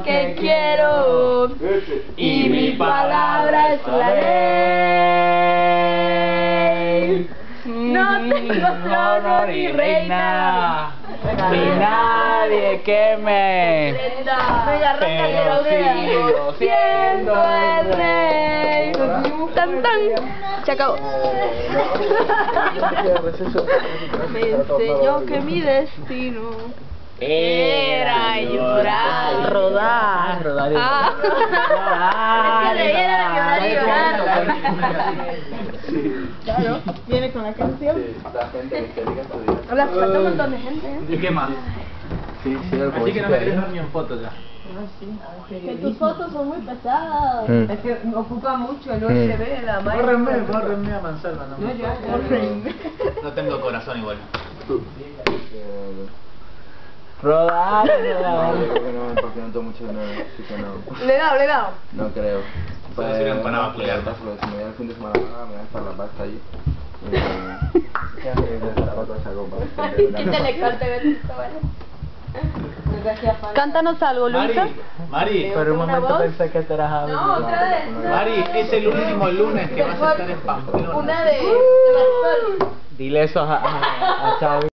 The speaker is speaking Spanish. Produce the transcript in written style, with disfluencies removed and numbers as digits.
que quiero y mi palabra es la ley. No tengo trono ni reina, ni nadie que me pero sigo siendo el rey. Tan tan. Se acabó. Me enseñó que mi destino era llorar, rodar. Ah. Es que de ahí era llorar y llorar. Claro, viene con la canción. Hola, falta un montón de gente. ¿Y qué más? Sí, Así que no me querés dar ni en fotos ya. Que tus fotos son muy pesadas. Es que ocupa mucho el USB, la máquina. Bórrenme a Mansalva, no. No, ya. No tengo corazón igual. Rodar. Porque no tengo mucho de nada, así que no. Le he dado. No creo. Solo sirven para vacular. Si me voy el fin de semana, me voy a estar la pasta ahí. Quítale corte, Betito, ¿vale? Cántanos algo, Luisa. Mari, Por un momento voz? pensé que te eras a No, otra vez. Mari, es el último lunes que vas a estar en Pamplona. Una de Marisol. Dile eso a Xavi.